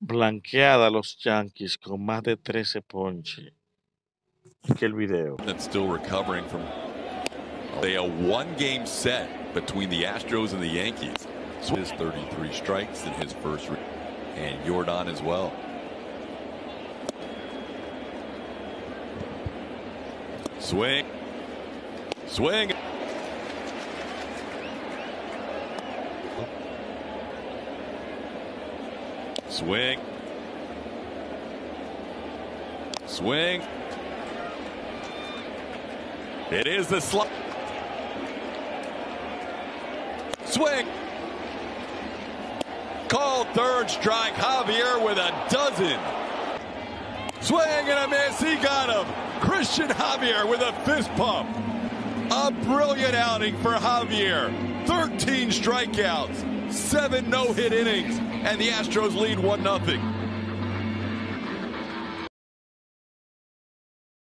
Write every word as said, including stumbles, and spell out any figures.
blanqueada a los Yankees con más de trece ponches. Que el video. And still recovering from a one-game set between the Astros and the Yankees. So his thirty-three strikes in his first, and Jordan as well. Swing, swing. Swing. Swing. It is the slide. Swing. Called third strike. Javier with a dozen. Swing and a miss. He got him. Cristian Javier with a fist pump. A brilliant outing for Javier. thirteen strikeouts, seven no-hit innings, and the Astros lead one nothing.